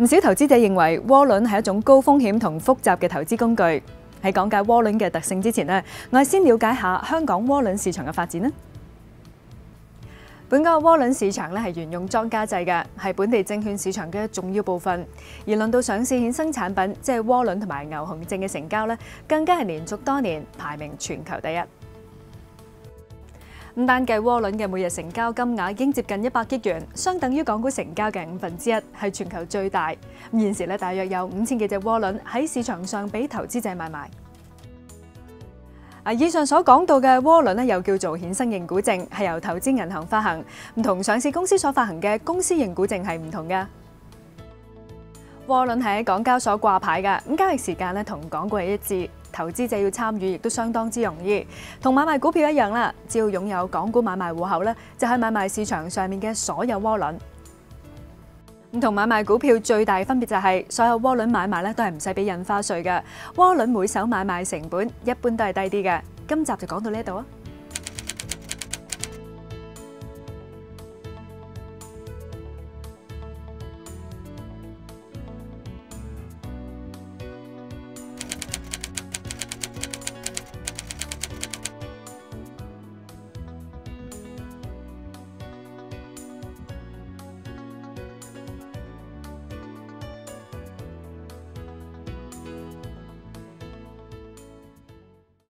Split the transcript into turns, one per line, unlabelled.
唔少投資者認為窩輪係一種高風險同複雜嘅投資工具。喺講解窩輪嘅特性之前呢，我哋先了解下香港窩輪市場嘅發展啦。本港嘅窩輪市場咧係沿用莊家制嘅，係本地證券市場嘅重要部分。而論到上市衍生產品，即係窩輪同埋牛熊證嘅成交咧，更加係連續多年排名全球第一。咁單計窩輪嘅每日成交金額已經接近100億元，相等於港股成交嘅1/5，係全球最大。咁現時咧大約有5000幾隻窩輪喺市場上俾投資者買賣。以上所講到嘅窩輪咧，又叫做衍生認股證，係由投資銀行發行，唔同上市公司所發行嘅公司認股證係唔同嘅。窩輪係喺港交所掛牌嘅，咁交易時間咧同港股係一致，投資者要參與亦都相當之容易，同買賣股票一樣啦。只要擁有港股買賣戶口咧，就係買賣市場上面嘅所有窩輪。咁同買賣股票最大分別就係，所有窩輪買賣咧都係唔使俾印花稅嘅，窩輪每手買賣成本一般都係低啲嘅。今集就講到呢度啊。